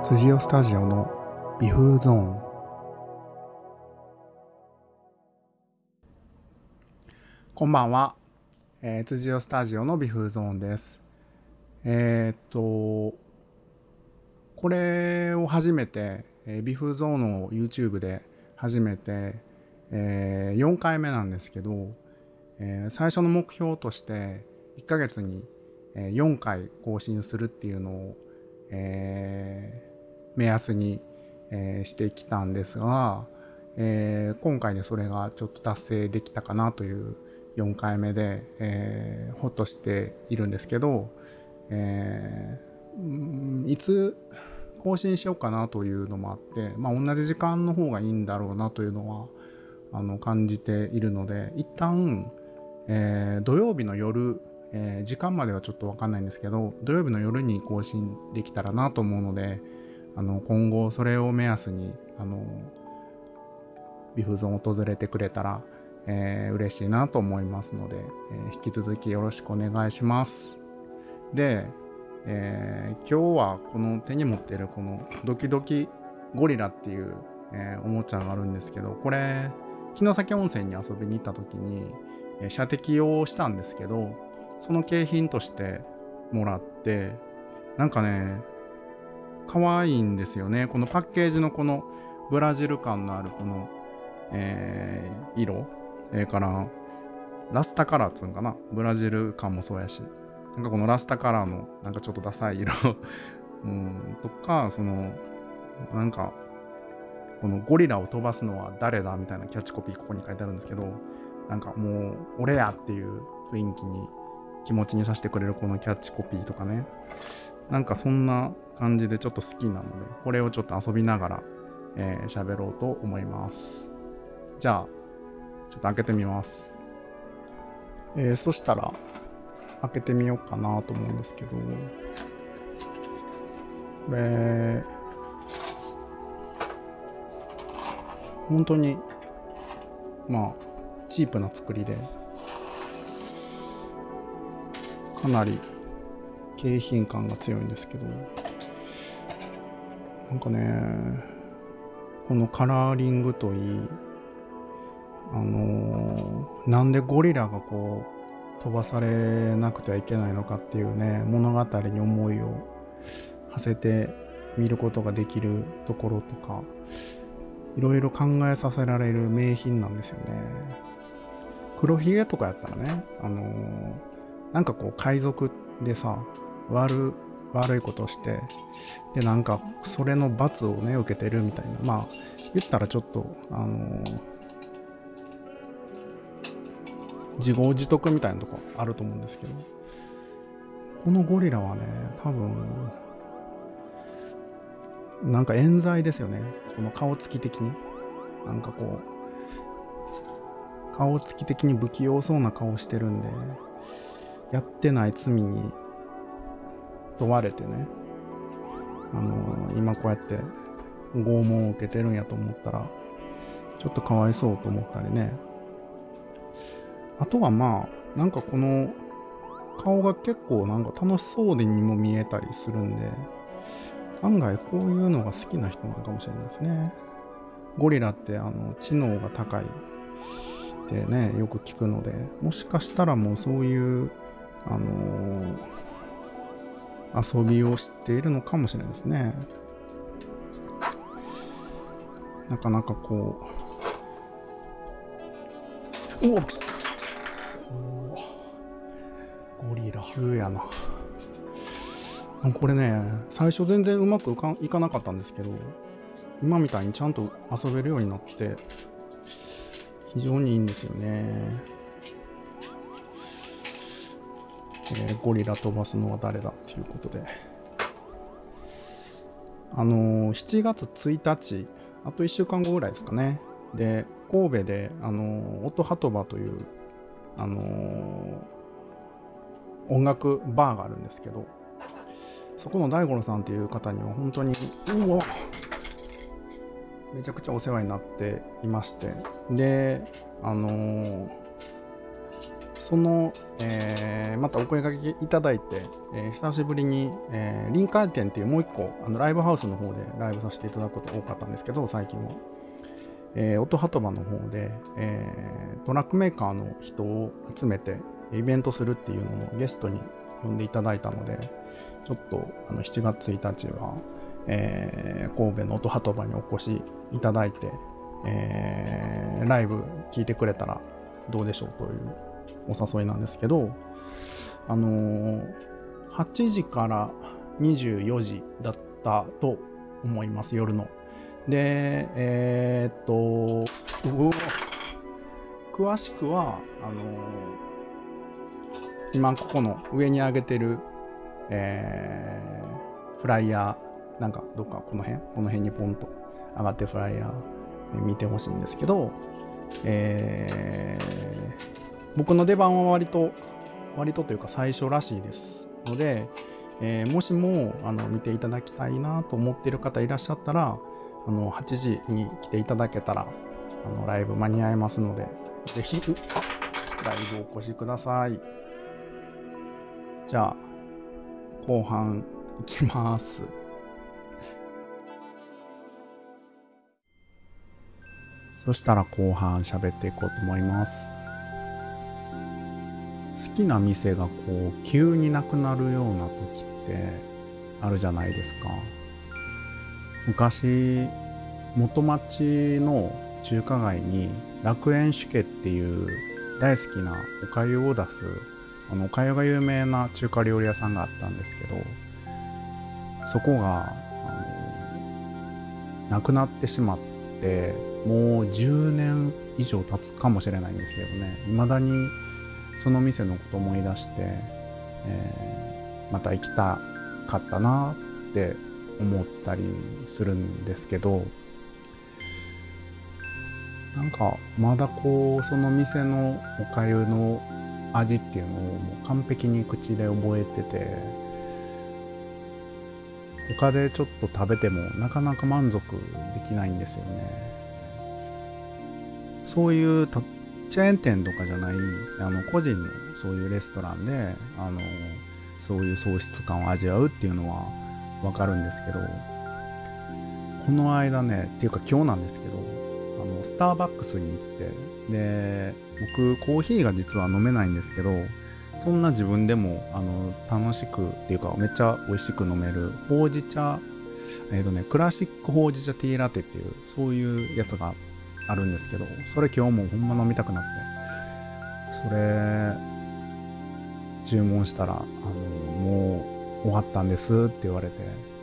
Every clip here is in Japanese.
辻尾スタジオの微風ゾーン。こんばんは、辻尾スタジオの微風ゾーンです。これを初めて、微風ゾーンを YouTube で初めて、4回目なんですけど、最初の目標として1ヶ月に4回更新するっていうのを、目安に、してきたんですが、今回でそれがちょっと達成できたかなという4回目で、ほっとしているんですけど、いつ更新しようかなというのもあって、同じ時間の方がいいんだろうなというのは感じているので、一旦、土曜日の夜、時間まではちょっと分かんないんですけど、土曜日の夜に更新できたらなと思うので、今後それを目安に微風ゾーンを訪れてくれたら、嬉しいなと思いますので、引き続きよろしくお願いします。で、今日はこの手に持っているこのドキドキゴリラっていう、おもちゃがあるんですけど、これ城崎温泉に遊びに行った時に、射的をしたんですけど、その景品としてもらって、なんかね可愛いんですよね。このパッケージのこのブラジル感のあるこの、色、からラスタカラーっつうんかな、ブラジル感もそうやし、なんかこのラスタカラーのなんかちょっとダサい色とか、そのなんかこのゴリラを飛ばすのは誰だみたいなキャッチコピーここに書いてあるんですけど、なんかもう俺やっていう雰囲気に気持ちにさせてくれるこのキャッチコピーとかね、なんかそんな感じでちょっと好きなので、これをちょっと遊びながら喋ろうと思います。じゃあちょっと開けてみます。そしたら開けてみようかなと思うんですけど、これ本当にチープな作りで、かなり景品感が強いんですけど、なんかね、このカラーリングといい、なんでゴリラがこう飛ばされなくてはいけないのかっていうね、物語に思いを馳せて見ることができるところとか、いろいろ考えさせられる名品なんですよね。黒ひげとかやったらね、なんかこう海賊でさ、悪いことをして、でなんかそれの罰をね受けてるみたいな、言ったらちょっと自業自得みたいなとこあると思うんですけど、このゴリラはね、多分なんか冤罪ですよね。この顔つき的に、なんかこう顔つき的に不器用そうな顔してるんで、やってない罪に問われてね、今こうやって拷問を受けてるんやと思ったら、ちょっとかわいそうと思ったりね。あとはなんかこの顔が結構なんか楽しそうにも見えたりするんで、案外こういうのが好きな人なのかもしれないですね。ゴリラって知能が高いってね、よく聞くので、もしかしたらもうそういう遊びを知っているのかもしれないですね。なかなかこう、びっくりした。ゴリラ急やな。これね、最初全然うまくいかなかったんですけど、今みたいにちゃんと遊べるようになって非常にいいんですよね。ゴリラ飛ばすのは誰だっていうことで、7月1日、あと1週間後ぐらいですかね。で、神戸で音鳩場という音楽バーがあるんですけど、そこの大五郎さんっていう方には本当にめちゃくちゃお世話になっていまして、でまたお声掛けいただいて、久しぶりに、臨海店っていうもう一個ライブハウスの方でライブさせていただくこと多かったんですけど、最近は、音鳩場の方で、トラックメーカーの人を集めてイベントするっていうのをゲストに呼んでいただいたので、ちょっと7月1日は、神戸の音鳩場にお越しいただいて、ライブ聞いてくれたらどうでしょうというお誘いなんですけど、8時から24時だったと思います、夜の。で、詳しくは今ここの上に上げてる、フライヤー、なんかどっかこの辺にポンと上がってるフライヤー見てほしいんですけど、僕の出番は割とというか最初らしいですので、もしも見ていただきたいなと思っている方いらっしゃったら、8時に来ていただけたらライブ間に合いますので、ぜひライブお越しください。じゃあ後半いきます。そしたら後半喋っていこうと思います。好きな店がこう急になくなるような時ってあるじゃないですか。昔元町の中華街に楽園酒家っていう大好きなおかゆを出すおかゆが有名な中華料理屋さんがあったんですけど、そこがなくなってしまってもう10年以上経つかもしれないんですけどね、未だにその店のこと思い出して、また行きたかったなって思ったりするんですけど、なんかまだこうその店のおかゆの味っていうのをもう完璧に口で覚えてて、他でちょっと食べてもなかなか満足できないんですよね。そういうチェーン店とかじゃない個人のそういうレストランでそういう喪失感を味わうっていうのはわかるんですけど、この間ねっていうか今日なんですけどスターバックスに行って、で僕コーヒーが実は飲めないんですけど、そんな自分でも楽しくっていうかめっちゃ美味しく飲めるほうじ茶クラシックほうじ茶ティーラテっていうそういうやつがあるんですけど、それ今日もほんま飲みたくなって、それ注文したらもう終わったんですって言われて、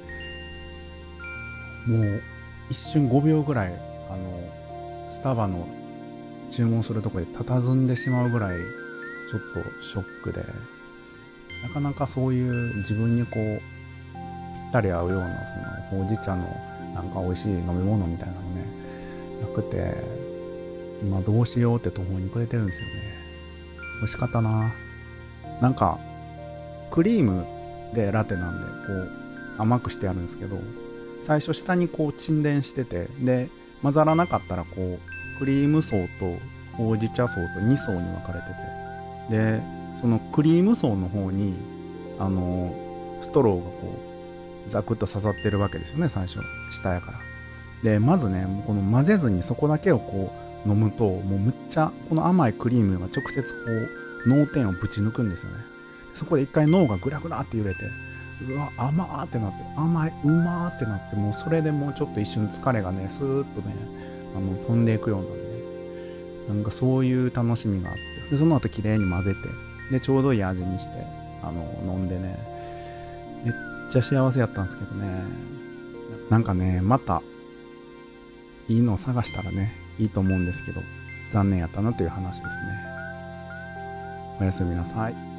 もう一瞬5秒ぐらいスタバの注文するとこで佇んでしまうぐらいちょっとショックで、なかなかそういう自分にこうぴったり合うようなそのほうじ茶のなんか美味しい飲み物みたいなのねなくて、今どうしようって途方に暮れてるんですよね。美味しかったな。なんかクリームでラテなんでこう甘くしてあるんですけど、最初下にこう沈殿してて、で混ざらなかったらこうクリーム層とほうじ茶層と2層に分かれてて、でそのクリーム層の方にストローがこうザクッと刺さってるわけですよね、最初下やから。でまずねこの混ぜずにそこだけをこう飲むともうむっちゃこの甘いクリームが直接こう脳天をぶち抜くんですよね。そこで一回脳がグラグラって揺れて、うわ甘ーってなって、甘いうまーってなって、もうそれでもうちょっと一瞬疲れがねスーッとね飛んでいくようなんで、なんかそういう楽しみがあって、でその後綺麗に混ぜて、でちょうどいい味にして飲んでね、めっちゃ幸せやったんですけどね。なんかねまたいいのを探したらねいいと思うんですけど、残念やったなという話ですね。おやすみなさい。